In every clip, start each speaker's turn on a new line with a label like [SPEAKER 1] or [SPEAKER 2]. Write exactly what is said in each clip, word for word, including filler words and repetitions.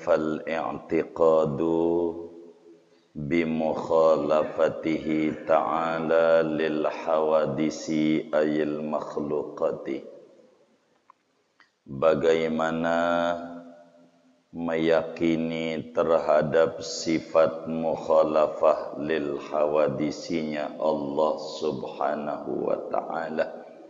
[SPEAKER 1] fal i'tiqadu bimukhalafatihi ta'ala lil hawadisi ayil makhluqati. Bagaimana meyakini terhadap sifat mukhalafah lil hawadisinya Allah subhanahu wa ta'ala.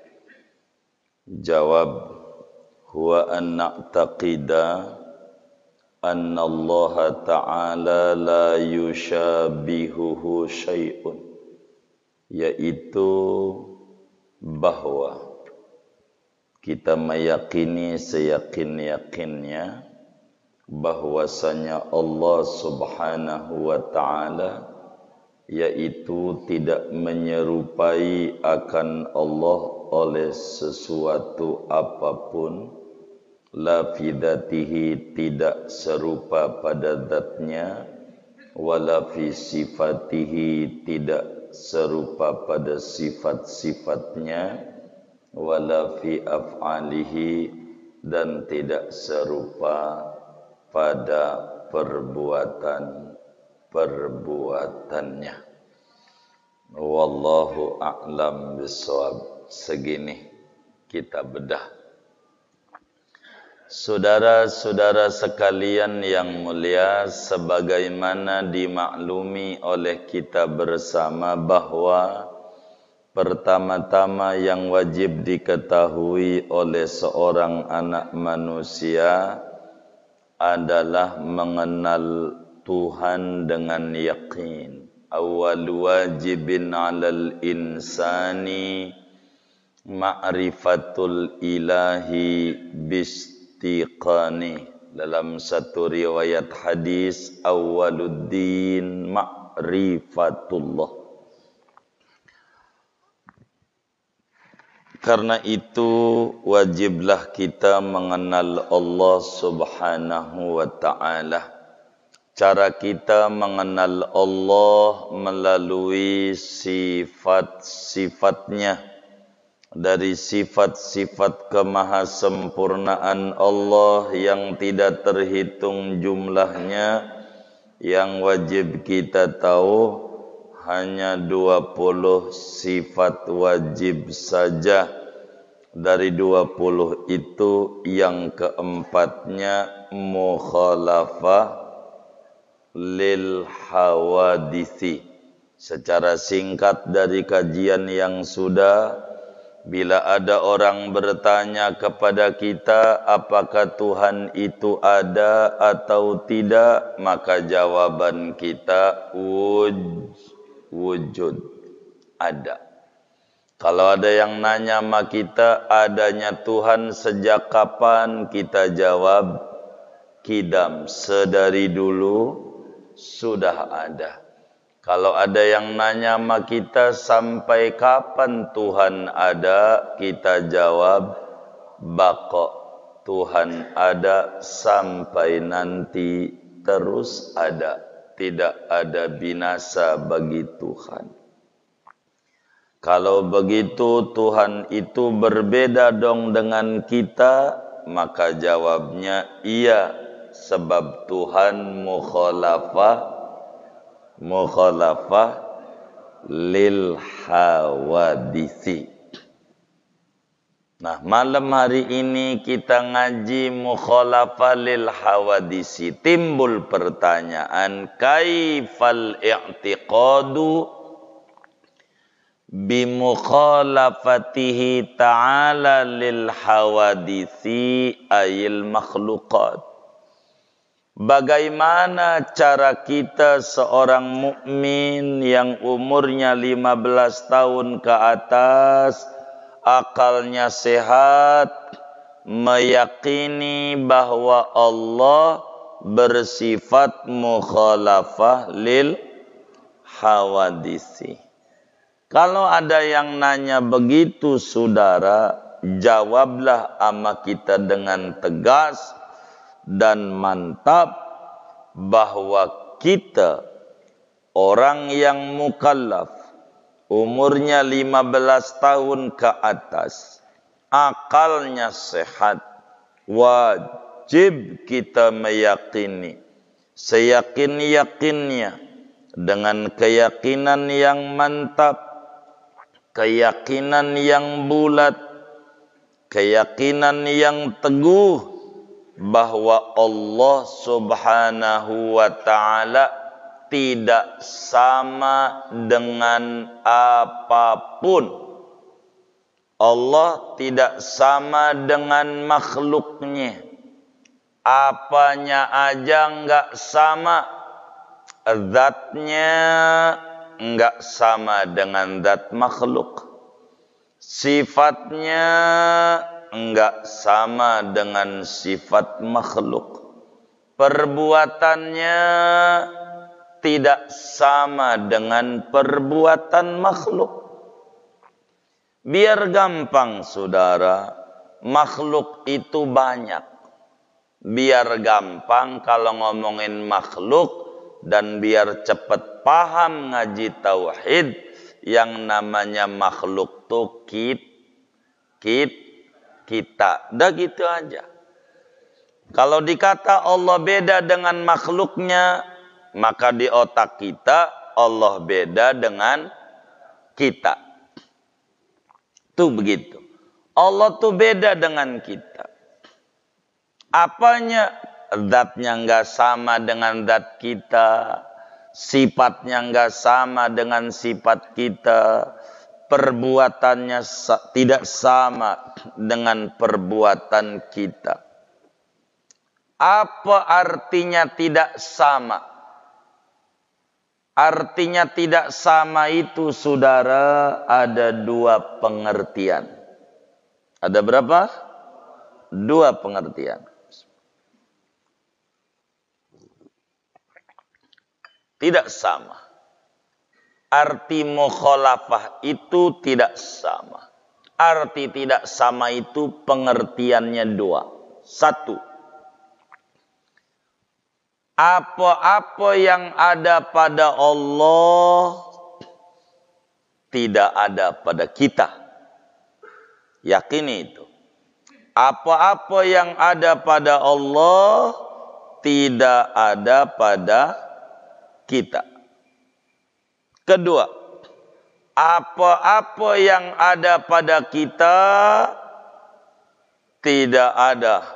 [SPEAKER 1] Jawab, huwa an na'taqida anna Allah ta'ala la yushabihuhu syai'un, yaitu bahwa kita meyakini seyakin-yakinnya bahwasanya Allah subhanahu wa ta'ala yaitu tidak menyerupai akan Allah oleh sesuatu apapun, la fi dzatihi, tidak serupa pada zatnya, wala fi sifatihi, tidak serupa pada sifat-sifatnya, wala fi af'alihi, dan tidak serupa pada perbuatan-perbuatannya. Wallahu a'lam bishawab. Segini kita bedah. Saudara-saudara sekalian yang mulia, sebagaimana dimaklumi oleh kita bersama bahwa pertama-tama yang wajib diketahui oleh seorang anak manusia adalah mengenal Tuhan dengan yakin. Awwal wajibin 'alal insani ma'rifatul ilahi bistiqani. Dalam satu riwayat hadis, awwaluddin ma'rifatullah. Karena itu wajiblah kita mengenal Allah subhanahu wa ta'ala. Cara kita mengenal Allah melalui sifat-sifatnya. Dari sifat-sifat kemahasempurnaan Allah yang tidak terhitung jumlahnya, yang wajib kita tahu hanya dua puluh sifat wajib saja. Dari dua puluh itu yang keempatnya mukhalafah lil hawadisi. Secara singkat dari kajian yang sudah, bila ada orang bertanya kepada kita apakah Tuhan itu ada atau tidak, maka jawaban kita wuj, wujud, ada. Kalau ada yang nanya sama kita adanya Tuhan sejak kapan, kita jawab kidam, sedari dulu sudah ada. Kalau ada yang nanya sama kita sampai kapan Tuhan ada, kita jawab baqo, Tuhan ada sampai nanti terus ada. Tidak ada binasa bagi Tuhan. Kalau begitu Tuhan itu berbeda dong dengan kita, maka jawabnya iya, sebab Tuhan mukhalafah mukhalafah lil hawadisi. Nah, malam hari ini kita ngaji mukhalafah lil hawadisi. Timbul pertanyaan, kaifal i'tiqadu bimukhalafatihi ta'ala lil hawadisi ayil makhluqat. Bagaimana cara kita seorang mukmin yang umurnya lima belas tahun ke atas, akalnya sehat, meyakini bahwa Allah bersifat mukhalafah lil hawadisi. Kalau ada yang nanya begitu, saudara, jawablah ama kita dengan tegas dan mantap bahwa kita orang yang mukallaf, umurnya lima belas tahun ke atas, akalnya sehat, wajib wajib kita meyakini seyakin-yakinnya dengan keyakinan yang mantap, keyakinan yang bulat, keyakinan yang teguh bahwa Allah Subhanahu wa ta'ala tidak sama dengan apapun. Allah tidak sama dengan makhluknya. Apanya aja enggak sama. Zatnya enggak sama dengan zat makhluk. Sifatnya enggak sama dengan sifat makhluk. Perbuatannya tidak sama dengan perbuatan makhluk. Biar gampang saudara, makhluk itu banyak. Biar gampang kalau ngomongin makhluk dan biar cepat paham ngaji tauhid, yang namanya makhluk tuh kit, kit, kita. Udah gitu aja. Kalau dikata Allah beda dengan makhluknya, maka di otak kita Allah beda dengan kita. Tuh begitu. Allah tuh beda dengan kita. Apanya? Zatnya nggak sama dengan zat kita. Sifatnya nggak sama dengan sifat kita. Perbuatannya sa- tidak sama dengan perbuatan kita. Apa artinya tidak sama? Artinya tidak sama itu saudara ada dua pengertian. Ada berapa? Dua pengertian. Tidak sama. Arti mukhalafah itu tidak sama. Arti tidak sama itu pengertiannya dua. Satu. Apa-apa yang ada pada Allah tidak ada pada kita. Yakini itu. Apa-apa yang ada pada Allah tidak ada pada kita. Kedua, apa-apa yang ada pada kita tidak ada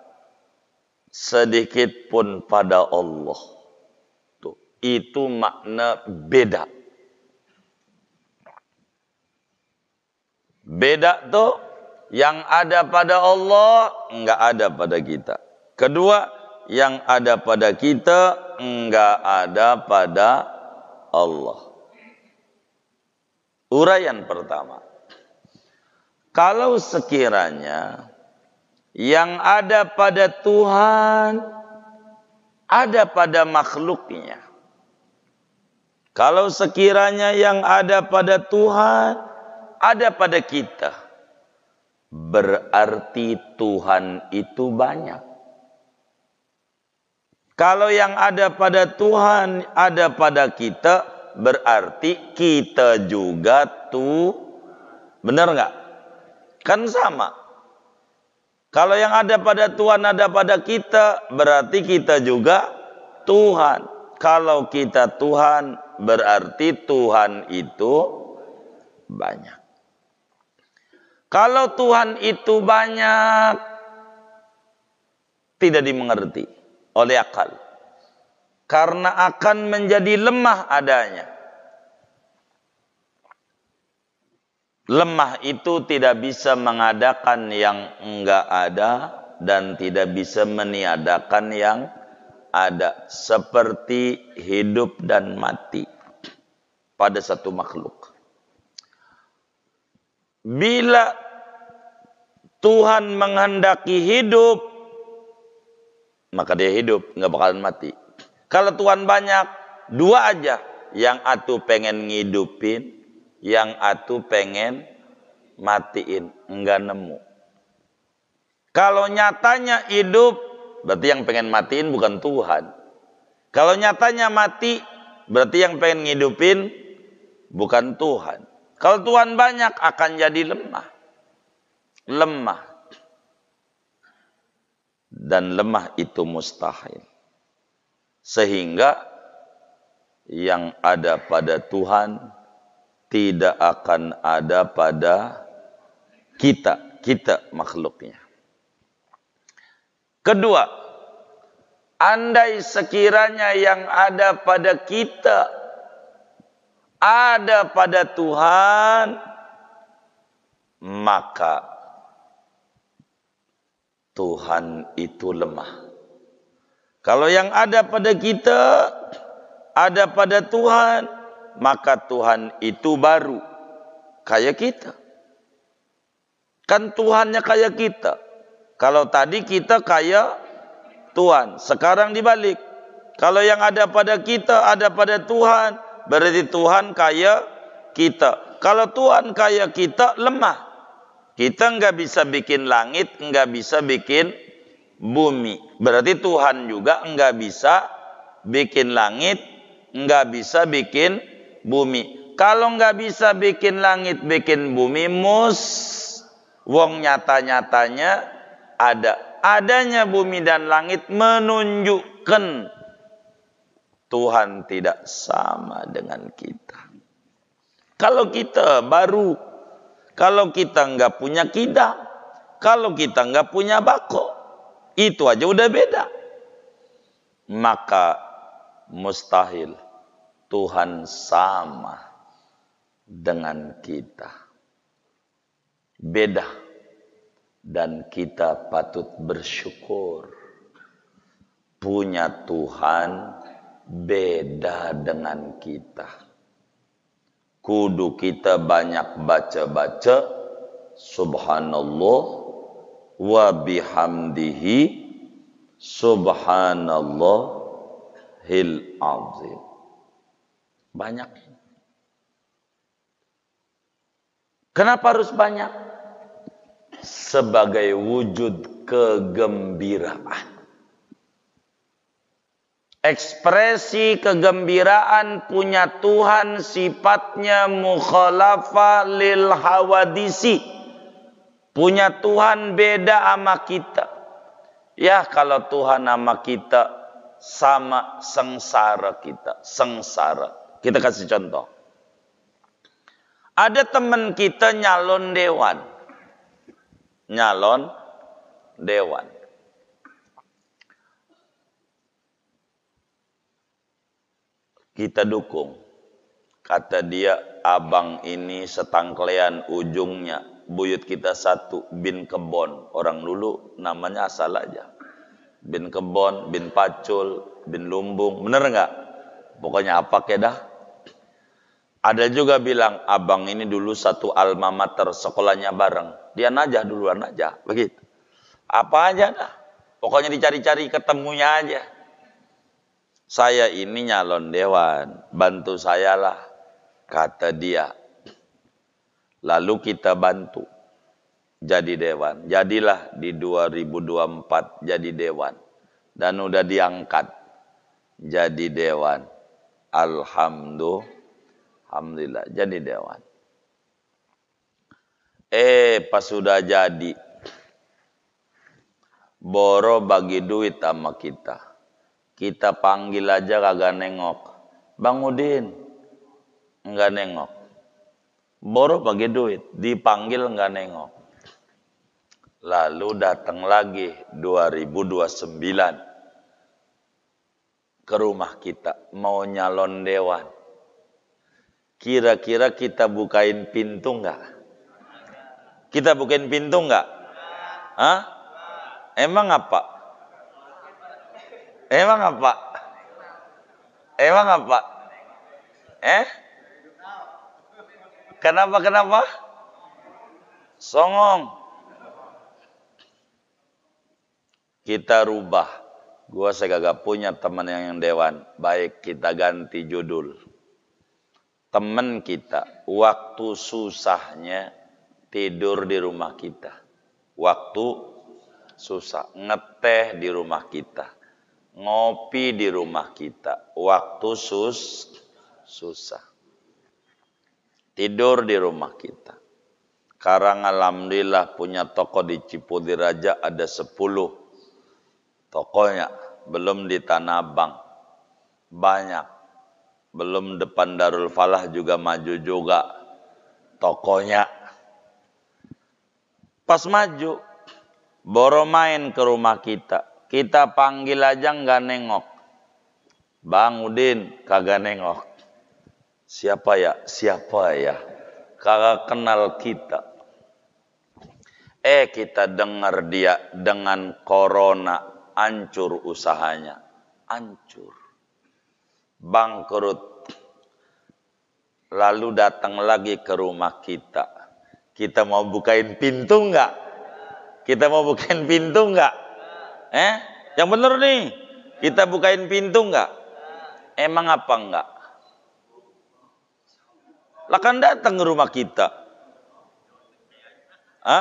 [SPEAKER 1] sedikit pun pada Allah. Tuh, itu makna beda. Beda tuh yang ada pada Allah enggak ada pada kita. Kedua, yang ada pada kita enggak ada pada Allah. Uraian pertama. Kalau sekiranya yang ada pada Tuhan ada pada makhluknya. Kalau sekiranya yang ada pada Tuhan ada pada kita, berarti Tuhan itu banyak. Kalau yang ada pada Tuhan ada pada kita, berarti kita juga tuh, benar nggak? Kan sama. Kalau yang ada pada Tuhan ada pada kita, berarti kita juga Tuhan. Kalau kita Tuhan, berarti Tuhan itu banyak. Kalau Tuhan itu banyak, tidak dimengerti oleh akal. Karena akan menjadi lemah adanya. Lemah itu tidak bisa mengadakan yang enggak ada dan tidak bisa meniadakan yang ada. Seperti hidup dan mati pada satu makhluk. Bila Tuhan menghendaki hidup, maka dia hidup, enggak bakalan mati. Kalau Tuhan banyak, dua aja. Yang atu pengen ngidupin, yang atu pengen matiin, enggak nemu. Kalau nyatanya hidup, berarti yang pengen matiin bukan Tuhan. Kalau nyatanya mati, berarti yang pengen ngidupin bukan Tuhan. Kalau Tuhan banyak akan jadi lemah. Lemah. dan lemah itu mustahil. Sehingga yang ada pada Tuhan tidak akan ada pada kita, kita makhluknya. Kedua, andai sekiranya yang ada pada kita ada pada Tuhan, maka Tuhan itu lemah. Kalau yang ada pada kita ada pada Tuhan, maka Tuhan itu baru kayak kita. Kan Tuhannya kayak kita. Kalau tadi kita kayak Tuhan, sekarang dibalik. Kalau yang ada pada kita ada pada Tuhan, berarti Tuhan kayak kita. Kalau Tuhan kayak kita, lemah. Kita nggak bisa bikin langit, nggak bisa bikin bumi. Berarti Tuhan juga nggak bisa bikin langit, nggak bisa bikin bumi. Kalau nggak bisa bikin langit, bikin bumi, mus, wong nyata-nyatanya ada. Adanya bumi dan langit menunjukkan Tuhan tidak sama dengan kita. Kalau kita baru, kalau kita nggak punya kidang, kalau kita nggak punya bako, itu aja udah beda. Maka mustahil Tuhan sama dengan kita. Beda. Dan kita patut bersyukur. Punya Tuhan beda dengan kita. Kudu kita banyak baca-baca subhanallah wa bihamdihi subhanallahil azim. Banyak. Kenapa harus banyak? Sebagai wujud kegembiraan. Ekspresi kegembiraan punya Tuhan sifatnya mukhalafa lil hawadisi. Punya Tuhan beda sama kita. Ya kalau Tuhan sama kita sama sengsara kita. Sengsara. Kita kasih contoh. Ada teman kita nyalon dewan. Nyalon dewan. Kita dukung. Kata dia, abang ini setangklean ujungnya. Buyut kita satu, bin Kebon. Orang dulu namanya asal aja. Bin Kebon, bin Pacul, bin Lumbung. Bener nggak? Pokoknya apa kedah. Ada juga bilang, abang ini dulu satu alma mater, sekolahnya bareng. Dia najah duluan aja, begitu. Apa aja dah. Pokoknya dicari-cari ketemunya aja. Saya ini nyalon dewan, bantu saya lah, kata dia. Lalu kita bantu jadi dewan. Jadilah di dua ribu dua puluh empat jadi dewan. Dan udah diangkat jadi dewan. Alhamdulillah, alhamdulillah jadi dewan. Eh pas sudah jadi, Boro bagi duit sama kita. Kita panggil aja kagak nengok. Bang Udin, enggak nengok. Boro bagi duit, dipanggil enggak nengok. Lalu datang lagi dua ribu dua puluh sembilan ke rumah kita, mau nyalon dewan. Kira-kira kita bukain pintu enggak? Kita bukain pintu enggak? Hah? Emang apa? Emang apa? Emang apa? Eh? Kenapa, kenapa? Songong. Kita rubah. Gua saya gak punya teman yang dewan. Baik, kita ganti judul. Teman kita, waktu susahnya tidur di rumah kita. Waktu susah, ngeteh di rumah kita. Ngopi di rumah kita. Waktu sus, susah. Tidur di rumah kita. Sekarang alhamdulillah punya toko di Cipudiraja ada sepuluh. Tokonya belum di Tanah Abang. Banyak. Belum depan Darul Falah juga maju juga tokonya. Pas maju, Boro main ke rumah kita. Kita panggil aja nggak nengok. Bang Udin kagak nengok. Siapa ya? Siapa ya? Kagak kenal kita. Eh kita dengar dia dengan corona hancur usahanya. Hancur. Bangkrut. Lalu datang lagi ke rumah kita. Kita mau bukain pintu enggak? Kita mau bukain pintu enggak? Eh? Yang bener nih. Kita bukain pintu enggak? Emang apa enggak? Lah kan datang ke rumah kita. Hah?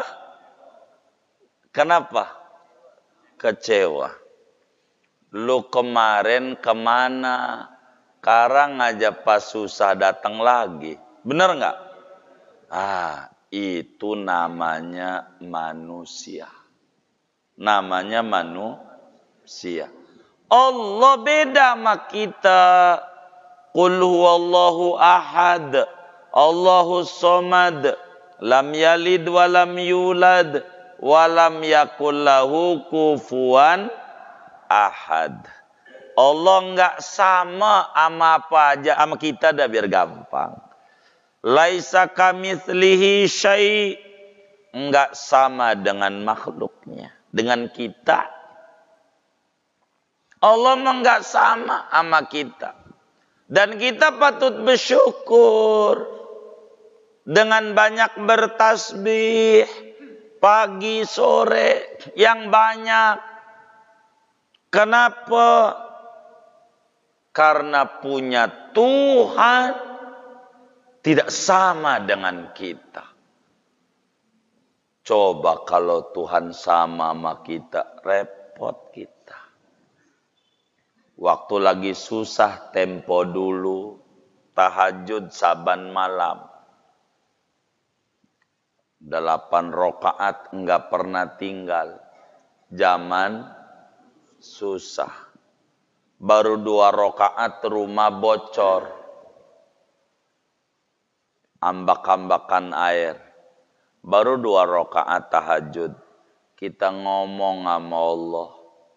[SPEAKER 1] Kenapa? Kecewa. Lu kemarin kemana? Sekarang aja pas susah datang lagi. Bener nggak? Ah, itu namanya manusia. Namanya manusia. Allah beda sama kita. Qul huwallahu ahad. Allahus somad. Lam yalid wa lam yulad. Wa lam yakul lahu kufuwan ahad. Allah enggak sama sama apa aja sama kita dah biar gampang. Laisa kamitslihi syai', enggak sama dengan makhluknya, dengan kita. Allah enggak sama sama kita. Dan kita patut bersyukur dengan banyak bertasbih pagi sore yang banyak. Kenapa? Karena punya Tuhan tidak sama dengan kita. Coba kalau Tuhan sama sama kita, repot kita. Waktu lagi susah tempo dulu, tahajud saban malam. Delapan rokaat enggak pernah tinggal. Zaman susah. Baru dua rokaat rumah bocor. Ambak-ambakan air. Baru dua rokaat tahajud. Kita ngomong sama Allah.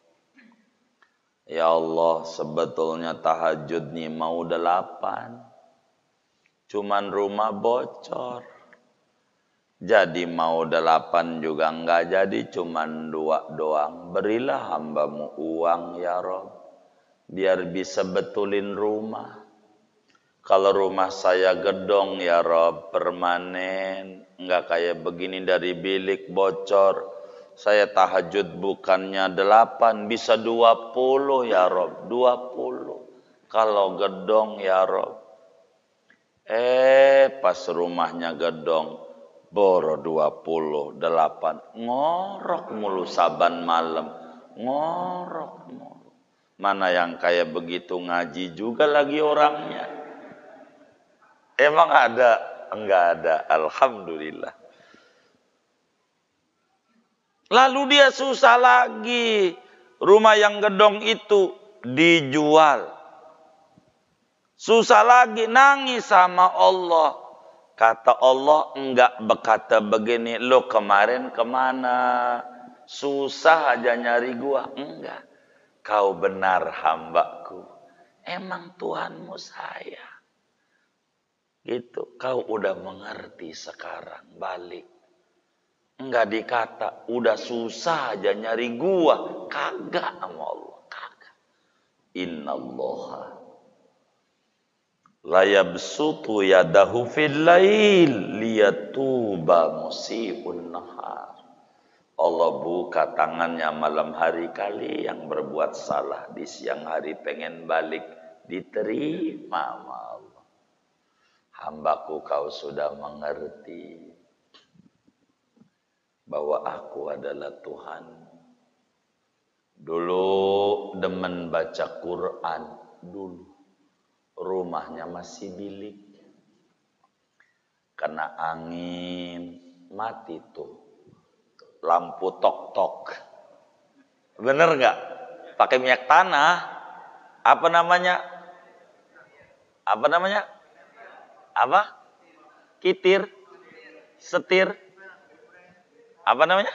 [SPEAKER 1] Ya Allah, sebetulnya tahajud nih mau delapan. Cuman rumah bocor. Jadi mau delapan juga enggak jadi. Cuman dua doang. Berilah hambamu uang ya Rabb. Biar bisa betulin rumah. Kalau rumah saya gedong ya Rob, permanen. Enggak kayak begini dari bilik bocor. Saya tahajud bukannya delapan, bisa dua puluh ya Rob. Dua puluh. Kalau gedong ya Rob. Eh pas rumahnya gedong. Boro dua puluh, delapan. Ngorok mulu saban malam. Ngorok mulu. Mana yang kayak begitu ngaji juga lagi orangnya. Emang ada? Enggak ada. Alhamdulillah. Lalu dia susah lagi. Rumah yang gedong itu dijual. Susah lagi, nangis sama Allah. Kata Allah enggak berkata begini. Lo kemarin kemana? Susah aja nyari gua. Enggak. Kau benar hambaku. Emang Tuhanmu saya. Gitu. Kau udah mengerti sekarang. Balik. Enggak dikata. Udah susah aja nyari gua. Kagak sama Allah. Kagak. Inna allaha la yabsutu yadahu fil lail liyatuba musi'un nahar. Allah buka tangannya malam hari kali yang berbuat salah di siang hari pengen balik diterima sama Allah. Hambaku kau sudah mengerti bahwa aku adalah Tuhan. Dulu demen baca Quran dulu. Rumahnya masih bilik. Kena angin mati tuh. Lampu tok-tok. Bener gak? pakai minyak tanah. Apa namanya? Apa namanya? Apa? Kitir, setir. Apa namanya?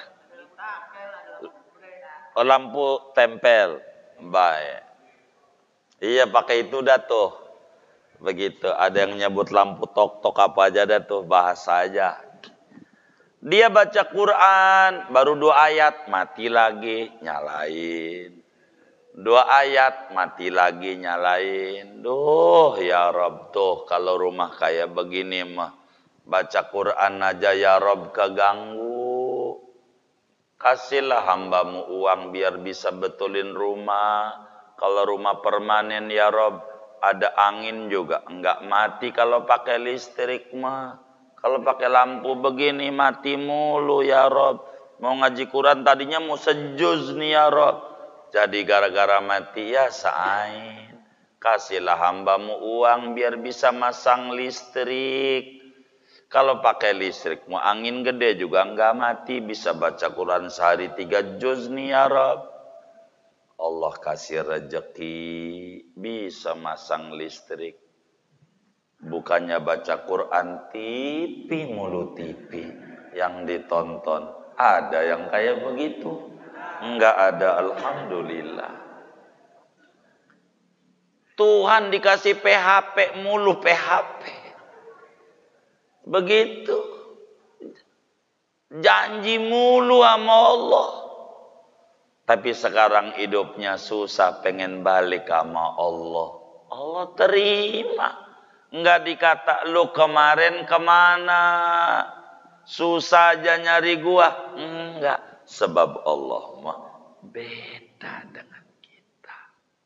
[SPEAKER 1] Oh, lampu tempel. Baik. Iya, pakai itu dah tuh. Begitu. Ada yang nyebut lampu tok-tok apa aja dah tuh, bahasa aja. Dia baca Quran, baru dua ayat, mati lagi, nyalain. Dua ayat, mati lagi, nyalain. Duh, ya Rabb, tuh kalau rumah kayak begini mah, baca Quran aja ya Rabb keganggu. Kasihlah hambamu uang biar bisa betulin rumah. Kalau rumah permanen ya Rabb, ada angin juga, enggak mati kalau pakai listrik mah. Kalau pakai lampu begini mati mulu ya Rob. Mau ngaji Quran tadinya mau sejuz nih ya Rob. Jadi gara-gara mati ya sa'ain. Kasihlah hambamu uang biar bisa masang listrik. Kalau pakai listrik mau angin gede juga enggak mati. Bisa baca Quran sehari tiga juz nih ya Rob. Allah kasih rezeki bisa masang listrik. Bukannya baca Quran T V mulu T V yang ditonton. Ada yang kayak begitu? Enggak ada, alhamdulillah. Tuhan dikasih P H P mulu P H P. Begitu. Janji mulu sama Allah. Tapi sekarang hidupnya susah, pengen balik sama Allah. Allah terima. Enggak dikata lu kemarin kemana, susah aja nyari gua. Enggak, sebab Allah mah beda dengan kita.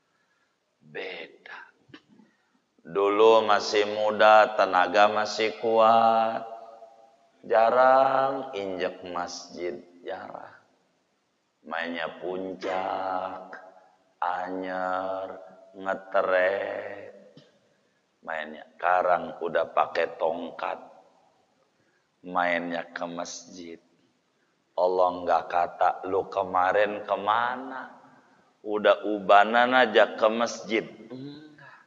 [SPEAKER 1] Beda. Dulu masih muda, tenaga masih kuat, jarang injek masjid, jarang. Mainnya puncak, anyar, ngetrek. Mainnya karang udah pakai tongkat, mainnya ke masjid. Allah nggak kata lu kemarin kemana, udah ubanan aja ke masjid. Enggak.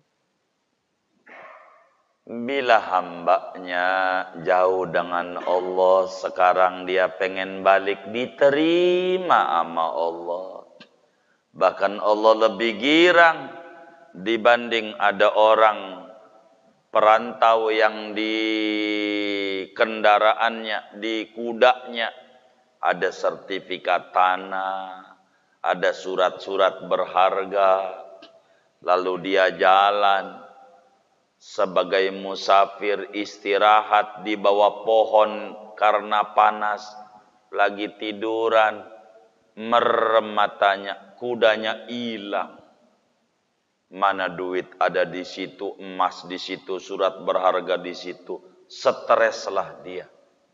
[SPEAKER 1] Bila hambanya jauh dengan Allah, sekarang dia pengen balik, diterima sama Allah. Bahkan Allah lebih girang dibanding ada orang perantau yang di kendaraannya, di kudanya ada sertifikat tanah, ada surat-surat berharga, lalu dia jalan sebagai musafir istirahat di bawah pohon karena panas, lagi tiduran, merem matanya, kudanya hilang. Mana duit ada di situ, emas di situ, surat berharga di situ. Streslah dia.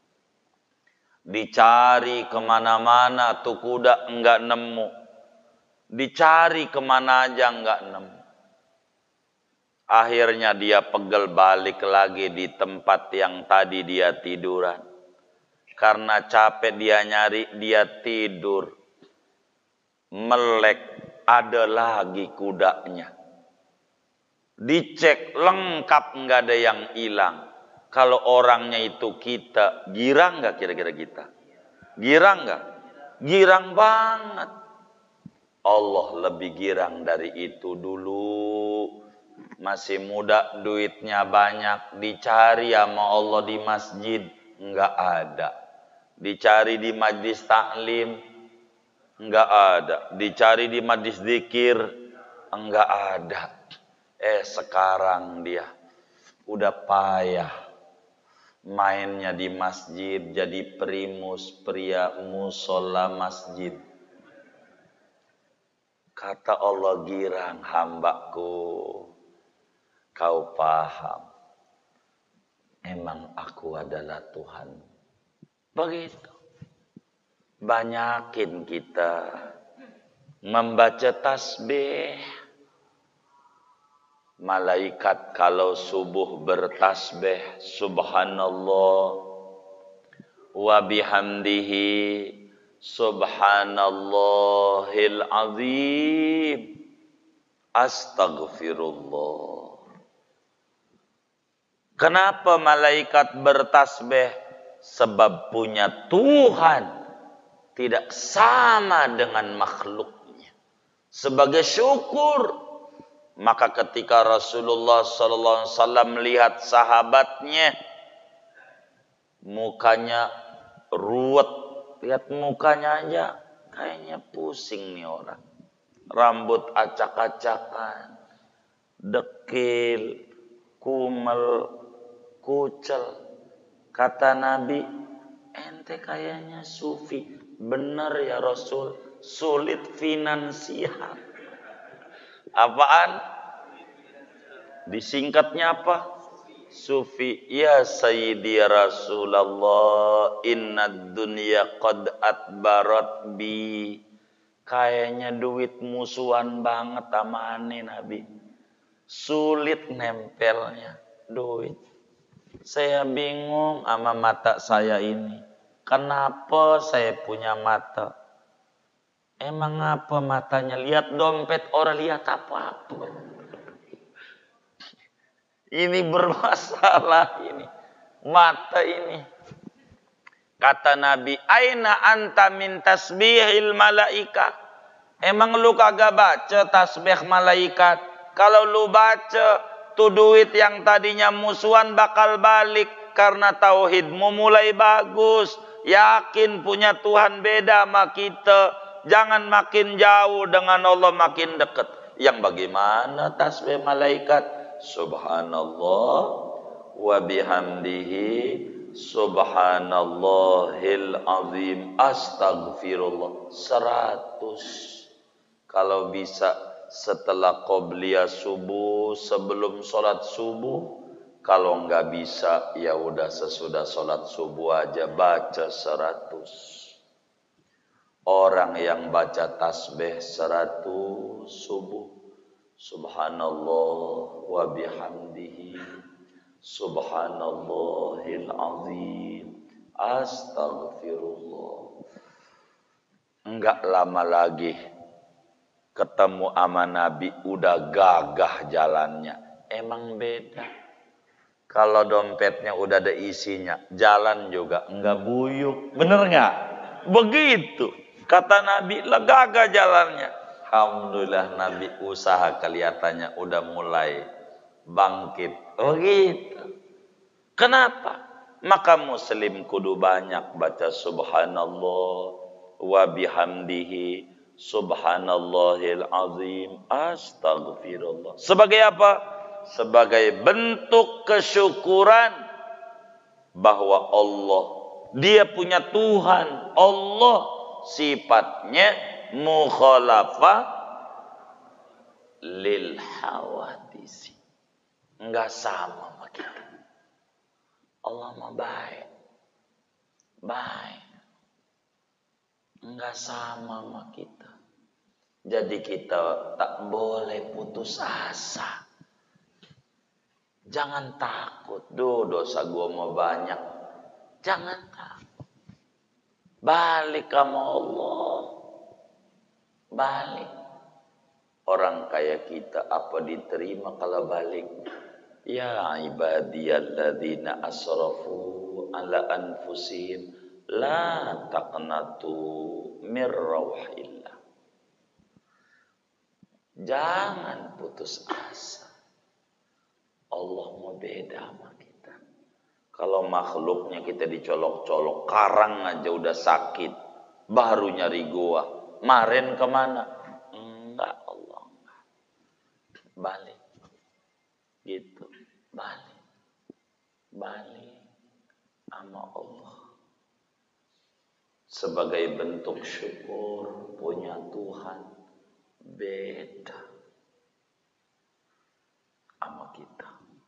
[SPEAKER 1] Dicari kemana-mana tuh kuda enggak nemu. Dicari kemana aja enggak nemu. Akhirnya dia pegel balik lagi di tempat yang tadi dia tiduran. Karena capek dia nyari, dia tidur. Melek, ada lagi kudanya. Dicek lengkap, nggak ada yang hilang. Kalau orangnya itu kita, girang nggak kira-kira kita? Girang nggak? Girang banget. Allah lebih girang dari itu dulu. Masih muda, duitnya banyak, dicari sama Allah di masjid, nggak ada. Dicari di majlis taklim, nggak ada. Dicari di majlis zikir, nggak ada. Eh sekarang dia udah payah mainnya di masjid, jadi primus, pria musola masjid. Kata Allah, girang hambaku, kau paham, emang aku adalah Tuhan. Begitu. Banyakin kita membaca tasbih. Malaikat kalau subuh bertasbih subhanallah wa bihamdihi Subhanallahil azim. Astaghfirullah. Kenapa malaikat bertasbih? Sebab punya Tuhan tidak sama dengan makhluknya. Sebagai syukur, maka ketika Rasulullah sallallahu alaihi wasallam melihat sahabatnya, mukanya ruwet, lihat mukanya aja kayaknya pusing nih orang. Rambut acak-acakan, dekil, kumel, kucel. Kata Nabi, ente kayaknya sufi. Benar ya Rasul, sulit finansial. Apaan? Disingkatnya apa? Sufi. Ya Sayyidi Rasulullah, inna dunya qad atbarat bi. Kayaknya duit musuhan banget sama aneh Nabi. Sulit nempelnya duit. Saya bingung sama mata saya ini. Kenapa saya punya mata? Emang apa matanya? Lihat dompet orang, lihat apa-apa. Ini bermasalah ini. Mata ini. Kata Nabi, aina anta min tasbihil malaika? Emang lu kagak baca tasbih malaikat? Kalau lu baca, tuh duit yang tadinya musuhan bakal balik. Karena tauhidmu mulai bagus. Yakin punya Tuhan beda sama kita. Jangan makin jauh dengan Allah makin dekat. Yang bagaimana tasbih malaikat? Subhanallah wa bihamdihi subhanallahil azim astaghfirullah seratus. Kalau bisa setelah qobliyah subuh, sebelum sholat subuh. Kalau nggak bisa, ya udah sesudah sholat subuh aja baca seratus. Orang yang baca tasbih seratus subuh, subhanallah wa bihamdihi subhanallahil azim astaghfirullah. Enggak lama lagi ketemu sama Nabi, udah gagah jalannya. Emang beda. Kalau dompetnya udah ada isinya, jalan juga enggak buyuk. Bener enggak? Begitu. Kata Nabi, lah gagah jalannya. Alhamdulillah Nabi usaha kelihatannya udah mulai bangkit. Oh gitu. Kenapa? Maka muslim kudu banyak baca subhanallah wa bihamdihi subhanallahil azim astaghfirullah. Sebagai apa? Sebagai bentuk kesyukuran bahwa Allah, dia punya Tuhan. Allah sifatnya mukhalafah lil hawadisi. Enggak sama sama kita. Allah mah baik. Baik. Enggak sama sama kita. Jadi kita tak boleh putus asa. Jangan takut. Duh, dosa gua mau banyak. Jangan takut. Balik sama Allah. Balik. Orang kayak kita apa diterima kalau balik? Ya ibadiyalladzina asrafu ala anfusihim la taqnatu mir rauhillah. Jangan putus asa. Allah mau beda sama kita. Kalau makhluknya kita dicolok-colok, karang aja udah sakit, baru nyari gua. Maren kemana? Enggak, Allah enggak. Balik. Gitu. Balik. Balik sama Allah. Sebagai bentuk syukur punya Tuhan beda sama kita.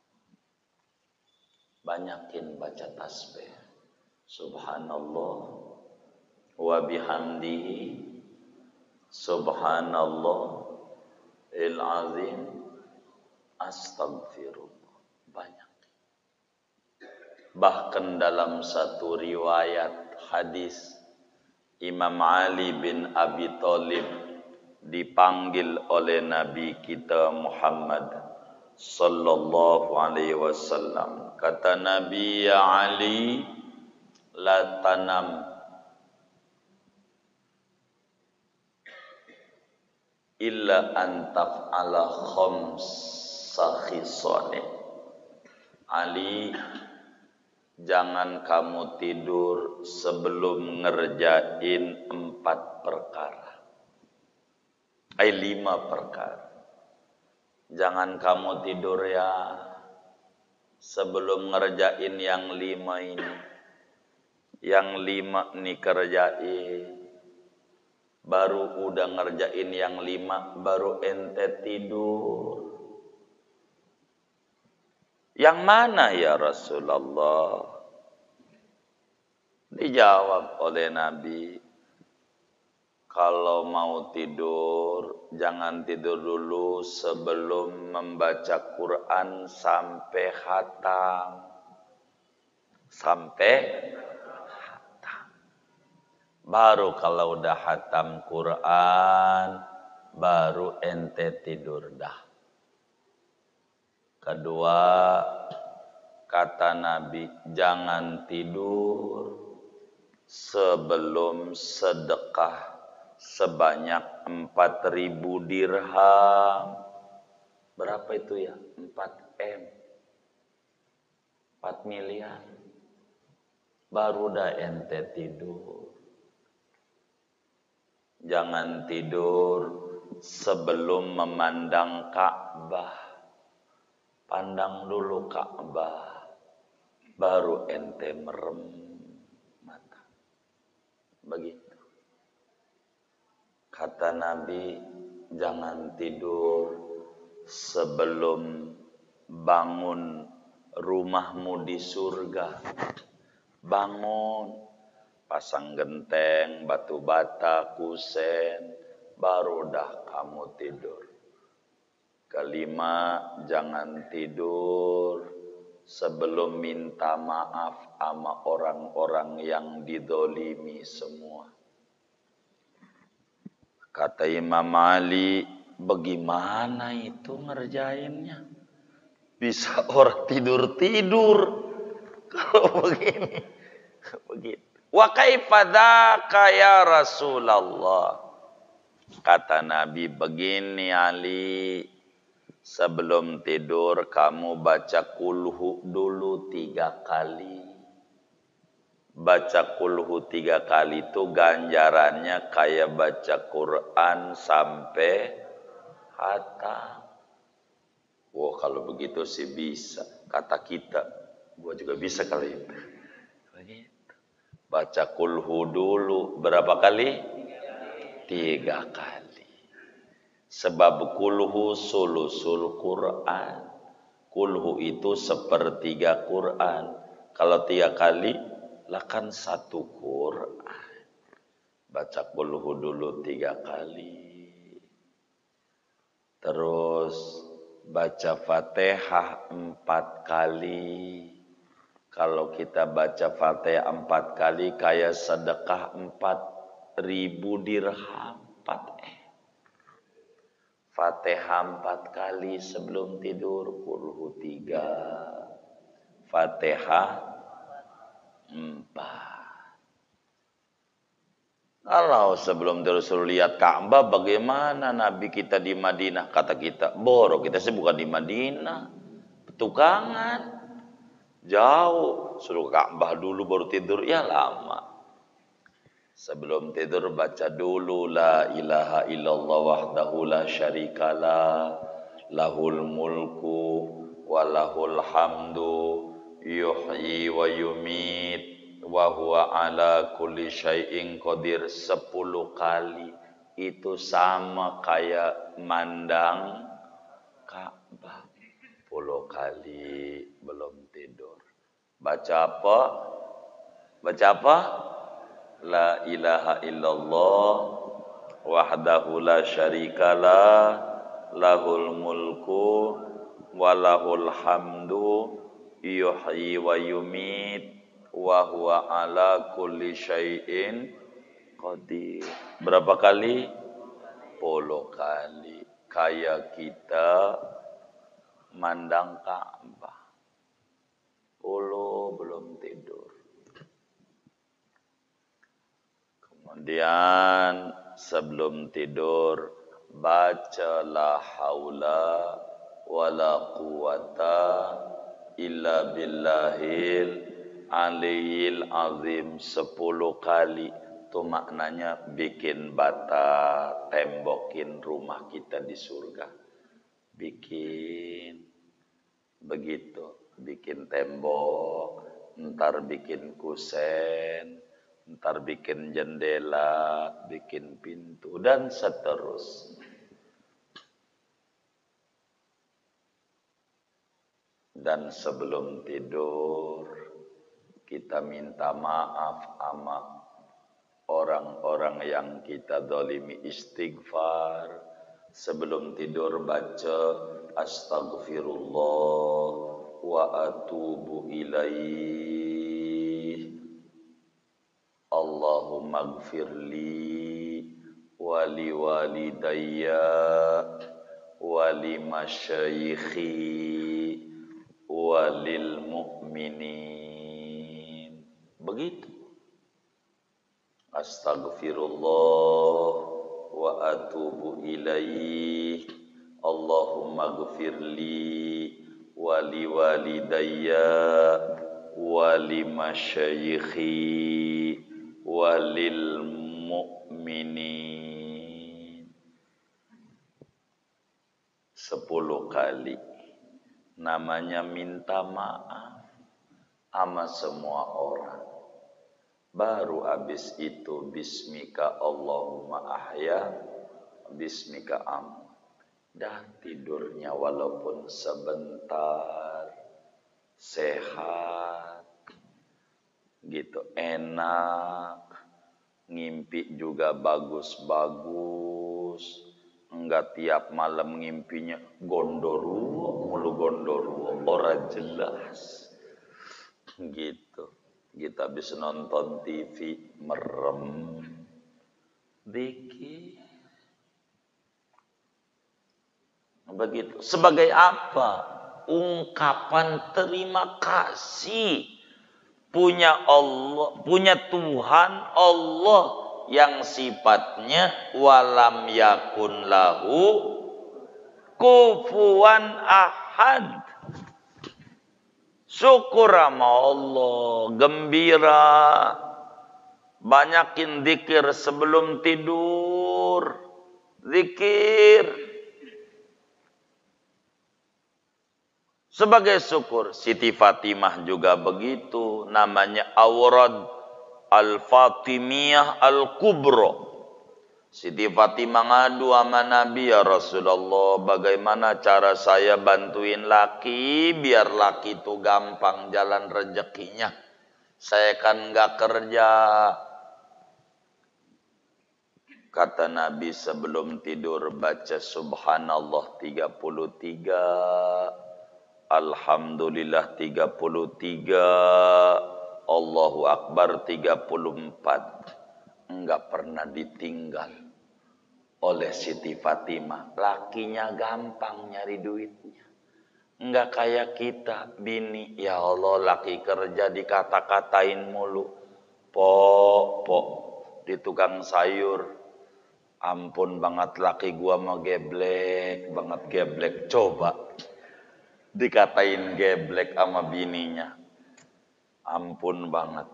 [SPEAKER 1] Banyakin baca tasbih. Subhanallah wa bihamdihi subhanallah il azim astaghfirullah. Banyak. Bahkan dalam satu riwayat hadis Imam Ali bin Abi Thalib dipanggil oleh Nabi kita Muhammad sallallahu alaihi wasallam. Kata Nabi, ya Ali, la tanam illa an taf'ala khamsa khisal. Ali, jangan kamu tidur sebelum ngerjain empat perkara. Ay lima perkara. Jangan kamu tidur ya sebelum ngerjain yang lima ini. Yang lima nih kerjain. Baru udah ngerjain yang lima, baru ente tidur. Yang mana ya Rasulullah? Dijawab oleh Nabi, kalau mau tidur, jangan tidur dulu sebelum membaca Quran sampai khatam. Sampai khatam. Baru kalau udah khatam Quran, baru ente tidur dah. Kedua, kata Nabi, jangan tidur sebelum sedekah sebanyak empat ribu dirham. Berapa itu ya? empat M. empat miliar. Baru dah ente tidur. Jangan tidur sebelum memandang Ka'bah. Pandang dulu Ka'bah, baru ente merem mata. Begitu. Kata Nabi, jangan tidur sebelum bangun rumahmu di surga. Bangun, pasang genteng, batu bata, kusen, baru dah kamu tidur. Kelima, jangan tidur sebelum minta maaf sama orang-orang yang didolimi semua. Kata Imam Ali, bagaimana itu ngerjainnya? Bisa orang tidur-tidur. Kalau begini, begitu. Wa kaifa dzaka ya Rasulullah? Kata Nabi, begini Ali. Sebelum tidur kamu baca kulhu dulu tiga kali. Baca kulhu tiga kali itu ganjarannya kayak baca Quran sampai khatam. Wah, kalau begitu sih bisa. Kata kita, gua juga bisa kali itu. Baca kulhu dulu berapa kali? Tiga kali. Sebab kulhu sulusul Quran. Kulhu itu sepertiga Quran. Kalau tiga kali, lah kan satu Quran. Baca kulhu dulu tiga kali. Terus baca Fatihah empat kali. Kalau kita baca Fatihah empat kali, kayak sedekah empat ribu dirham. Empat eh. Fatihah empat kali sebelum tidur, kulhu tiga, Fatihah empat. Kalau sebelum tidur suruh lihat Ka'bah, bagaimana Nabi kita di Madinah? Kata kita, boro kita sih bukan di Madinah, petukangan, jauh. Suruh Ka'bah dulu baru tidur, ya lama. Sebelum tidur baca dulu la ilaha illallah wahdahu la syarikalah lahul mulku wa lahul hamdu yuhyi wa yumit wa huwa ala kulli syai'in qadir sepuluh kali. Itu sama kayak mandang Ka'bah. Sepuluh kali belum tidur. Baca apa? Baca apa? La ilaha illallah wahdahu la syarikalah lahul mulku wa lahul hamdu yuhyi wa yumit wa huwa ala kulli syai'in Qadir. Berapa kali? Puluh kali. Kayak kita mandang Ka'bah. Puluh belum tidur. Kemudian sebelum tidur baca la haula wala quwata illa billahil aliyil azim sepuluh kali. Itu maknanya bikin bata, tembokin rumah kita di surga. Bikin begitu, bikin tembok, ntar bikin kusen, ntar bikin jendela, bikin pintu, dan seterusnya. Dan sebelum tidur, kita minta maaf sama orang-orang yang kita zalimi, istighfar. Sebelum tidur baca astaghfirullah wa atubu ilaih. Allahumma gfirli wa li walidayya wa li masyayikhi wa lil mu'minin. Begitu. Astaghfirullah wa atubu ilaih. Allahumma gfirli wa li walidayya wa li masyayikhi wa lil mu'minin. Sepuluh kali. Namanya minta maaf sama semua orang. Baru habis itu bismika Allahumma ahya, bismika am. Dan tidurnya walaupun sebentar, sehat, gitu, enak. Ngimpi juga bagus-bagus. Enggak tiap malam ngimpinya gondoruo, mulu gondoruo, ora jelas. Gitu. Kita bisa nonton T V, merem, dikit. Begitu. Sebagai apa? Ungkapan terima kasih. Punya Allah, punya Tuhan Allah yang sifatnya walam yakun lahu kufuwan ahad. Syukur sama Allah, gembira, banyakin zikir sebelum tidur, zikir sebagai syukur. Siti Fatimah juga begitu, namanya Awrad Al-Fatimiyah Al-Kubro. Siti Fatimah ngadu sama Nabi, ya Rasulullah, bagaimana cara saya bantuin laki biar laki itu gampang jalan rezekinya. Saya kan gak kerja. Kata Nabi, sebelum tidur baca subhanallah tiga puluh tiga, alhamdulillah tiga puluh tiga, Allahu Akbar tiga puluh empat. Enggak pernah ditinggal oleh Siti Fatimah. Lakinya gampang nyari duitnya. Enggak kayak kita, bini, ya Allah laki kerja dikata-katain mulu. Pok, pok, di tukang sayur. Ampun banget laki gua mah geblek, banget geblek. Coba dikatain geblek sama bininya. Ampun banget.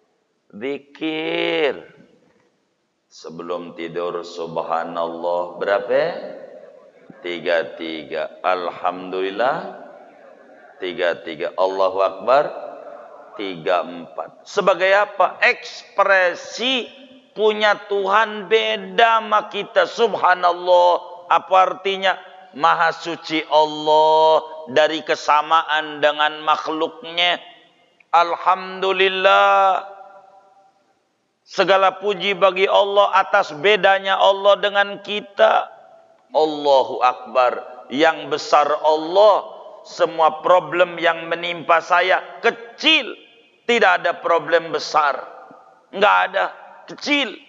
[SPEAKER 1] Zikir. Sebelum tidur subhanallah berapa? Tiga tiga. Alhamdulillah tiga tiga. Allahu Akbar tiga empat. Sebagai apa? Ekspresi punya Tuhan beda sama kita. Subhanallah. Apa artinya? Maha suci Allah dari kesamaan dengan makhluknya. Alhamdulillah. Segala puji bagi Allah atas bedanya Allah dengan kita. Allahu Akbar. Yang besar Allah. Semua problem yang menimpa saya kecil. Tidak ada problem besar. Enggak ada. Kecil.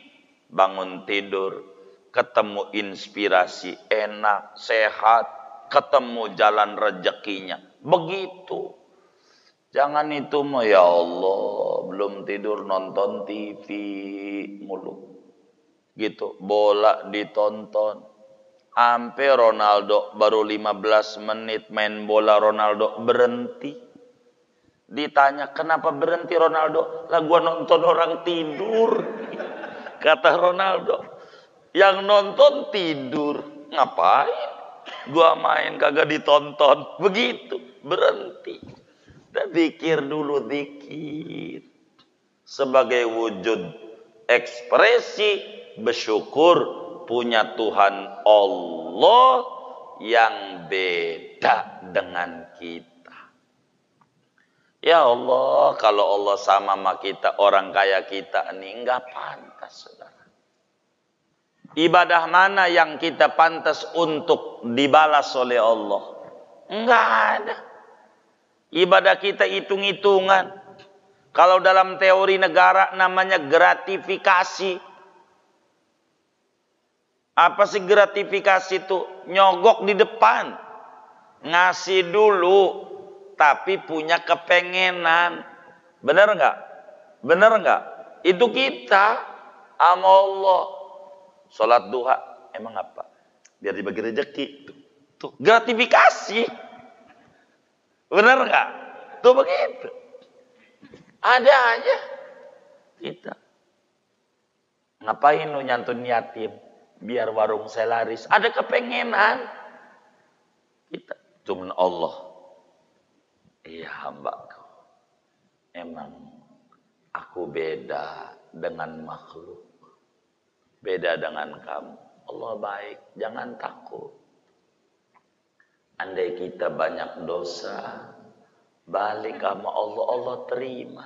[SPEAKER 1] bangun tidur, ketemu inspirasi enak, sehat, ketemu jalan rezekinya. Begitu. Jangan itu mah ya Allah, belum tidur nonton T V mulu. Gitu, bola ditonton. Ampe Ronaldo baru lima belas menit main bola, Ronaldo berhenti. Ditanya, kenapa berhenti Ronaldo? Lah gua nonton orang tidur. Kata Ronaldo, yang nonton tidur. Ngapain? Gua main kagak ditonton. Begitu, berhenti. Dan zikir dulu, zikir. Sebagai wujud ekspresi bersyukur punya Tuhan Allah yang beda dengan kita. Ya Allah, kalau Allah sama sama kita, orang kaya kita ini enggak pantas, saudara. Ibadah mana yang kita pantas untuk dibalas oleh Allah? Enggak ada. Ibadah kita hitung-hitungan. Kalau dalam teori negara namanya gratifikasi. Apa sih gratifikasi itu? Nyogok di depan. Ngasih dulu, tapi punya kepengenan. Benar nggak? Benar nggak? Itu kita sama Allah. Sholat duha, emang apa? Biar dibagi rezeki. Tuh, tuh gratifikasi. Benar nggak? Tuh begitu. Ada aja kita. Ngapain lu nyantun yatim? Biar warung saya laris. Ada kepengenan. Kita. Cuman Allah. Iya hambaku. Emang aku beda dengan makhluk. Beda dengan kamu. Allah baik. Jangan takut. Andai kita banyak dosa, balik sama Allah, Allah terima.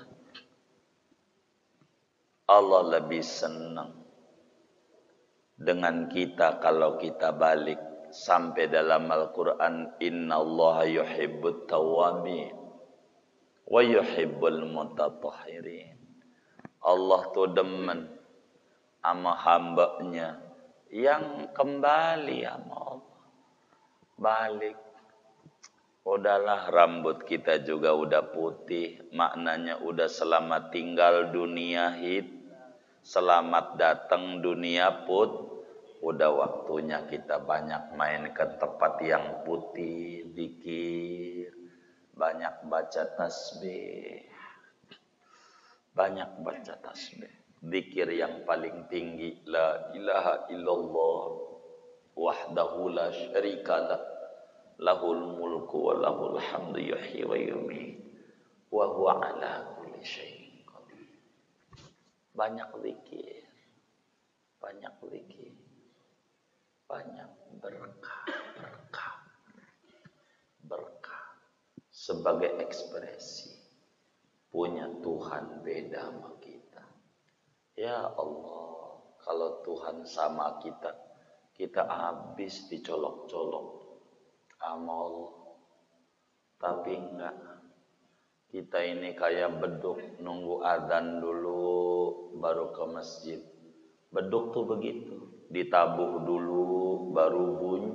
[SPEAKER 1] Allah lebih senang dengan kita kalau kita balik. Sampai dalam Al-Quran, Inna Allah yuhibbut tawwabin wa yuhibbul mutatahhirin. Allah tuh demen sama hambanya yang kembali sama Allah. Balik. Udahlah, rambut kita juga udah putih. Maknanya udah selamat tinggal dunia hid. Selamat datang dunia put. Udah waktunya kita banyak main ke tempat yang putih. Zikir. Banyak baca tasbih. Banyak baca tasbih. Zikir yang paling tinggi. La ilaha illallah. Wahdahu la syarikalah. Lahul mulku wa lahul hamdu yuhyi wa yumiit wa huwa ala kulli syai'in qadir. Banyak zikir, banyak zikir, banyak berkah, berkah, berkah sebagai ekspresi punya Tuhan beda sama kita. Ya Allah, kalau Tuhan sama kita, kita habis dicolok-colok amal. Tapi enggak, kita ini kayak beduk, nunggu azan dulu baru ke masjid. Beduk tuh begitu, ditabuh dulu baru bunyi.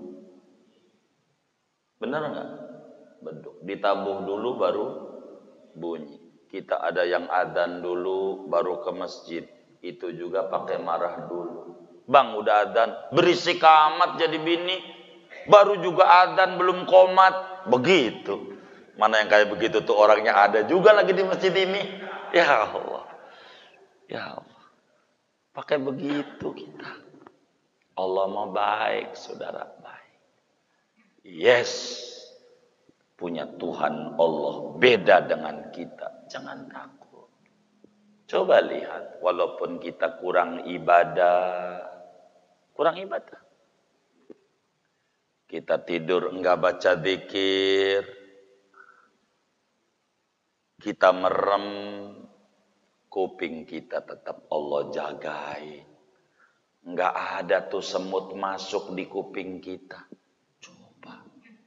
[SPEAKER 1] Benar enggak? Beduk ditabuh dulu baru bunyi. Kita ada yang azan dulu baru ke masjid, itu juga pakai marah dulu. Bang udah azan, berisik amat jadi bini. Baru juga adzan belum qomat. Begitu. Mana yang kayak begitu tuh orangnya ada juga lagi di masjid ini. Ya Allah. Ya Allah. Pakai begitu kita. Allah mau baik, saudara, baik. Yes. Punya Tuhan Allah beda dengan kita. Jangan takut. Coba lihat. Walaupun kita kurang ibadah. Kurang ibadah. Kita tidur enggak baca zikir. Kita merem, kuping kita tetap Allah jagai. Enggak ada tuh semut masuk di kuping kita. Coba.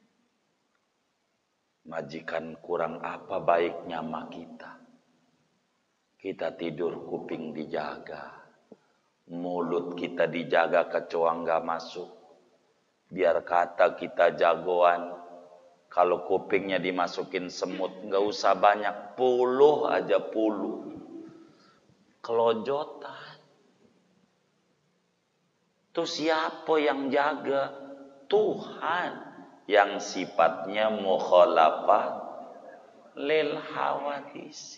[SPEAKER 1] Majikan kurang apa baiknya sama kita. Kita tidur kuping dijaga. Mulut kita dijaga kecoa nggak masuk. Biar kata kita jagoan. Kalau kupingnya dimasukin semut, nggak usah banyak, puluh aja puluh. Kelojotan. Itu siapa yang jaga? Tuhan yang sifatnya mukhalafah lil hawadisi.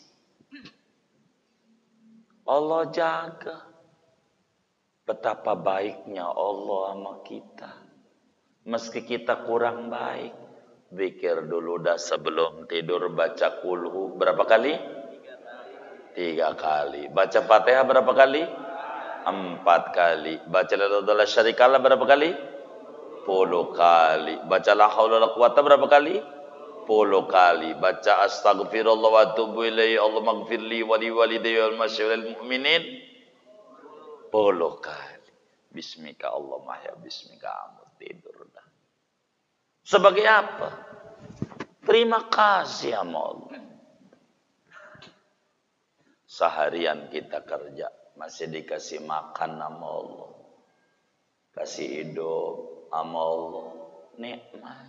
[SPEAKER 1] Allah jaga. Betapa baiknya Allah sama kita. Meski kita kurang baik. Zikir dulu dah sebelum tidur, baca kulhu berapa kali? Tiga kali. Baca Fatihah berapa kali? Empat kali. Baca la ilaha illallah syarikalah berapa kali? Puluh kali. Baca la haula wala quwata berapa kali? Puluh kali. Baca astaghfirullah wa atubu ilaihi Allahumma ighfirli wa li walidayya wal masyaril mu'minin. Puluh kali. Bismika Allahumma ya bismika amut. Tidur dah. Sebagai apa? Terima kasih sama Allah. Seharian kita kerja, masih dikasih makan sama Allah. Kasih hidup sama Allah. Nikmat.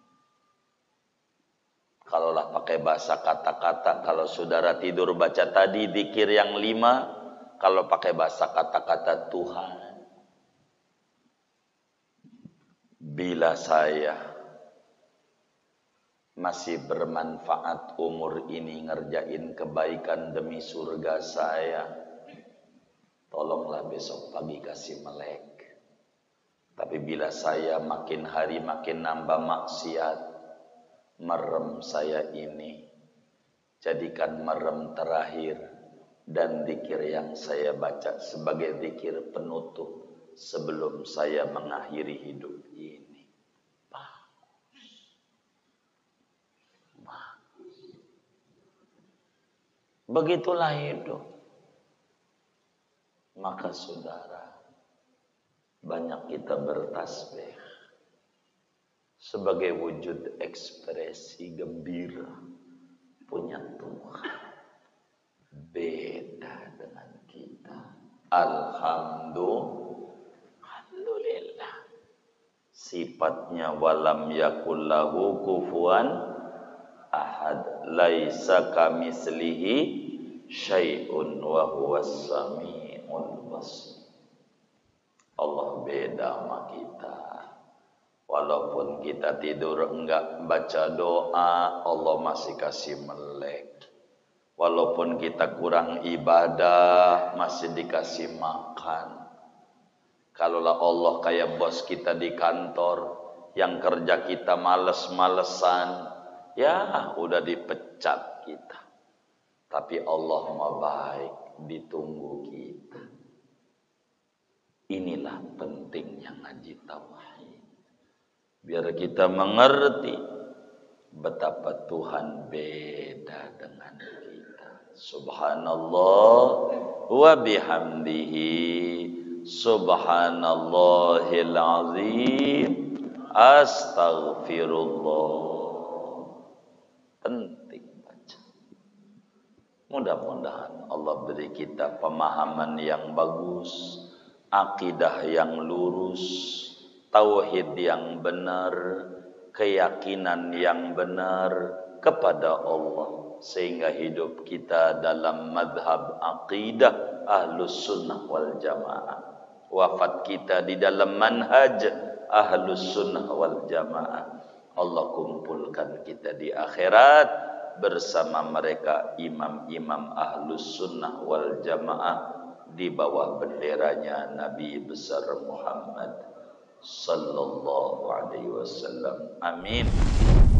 [SPEAKER 1] Kalaulah pakai bahasa kata-kata, kalau saudara tidur baca tadi zikir yang lima, kalau pakai bahasa kata-kata Tuhan. Bila saya masih bermanfaat umur ini ngerjain kebaikan demi surga saya, tolonglah besok pagi kasih melek. Tapi bila saya makin hari makin nambah maksiat, merem saya ini jadikan merem terakhir dan zikir yang saya baca sebagai zikir penutup sebelum saya mengakhiri hidup ini. Begitulah hidup. Maka saudara, banyak kita bertasbih sebagai wujud ekspresi gembira punya Tuhan. Beda dengan kita. Alhamdulillah. Sifatnya walam yakullahu kufuwan ahad, laisa kamislihi syai'un wa huwas sami'ul basir. Allah beda sama kita. Walaupun kita tidur enggak baca doa, Allah masih kasih melek. Walaupun kita kurang ibadah, masih dikasih makan. Kalaulah Allah kayak bos kita di kantor, yang kerja kita males-malesan, ya udah dipecat kita. Tapi Allah mah baik, ditunggu kita. Inilah pentingnya ngaji tauhid. Biar kita mengerti betapa Tuhan beda dengan kita. Subhanallah wa bihamdihi, subhanallahil azim, astaghfirullah. Penting baca. Mudah-mudahan Allah beri kita pemahaman yang bagus, akidah yang lurus, tauhid yang benar, keyakinan yang benar kepada Allah, sehingga hidup kita dalam madhab akidah ahlus sunnah wal jamaah, wafat kita di dalam manhaj ahlus sunnah wal jamaah. Allah kumpulkan kita di akhirat bersama mereka imam-imam ahlus sunnah wal jamaah di bawah benderanya Nabi besar Muhammad sallallahu alaihi wasallam. Amin.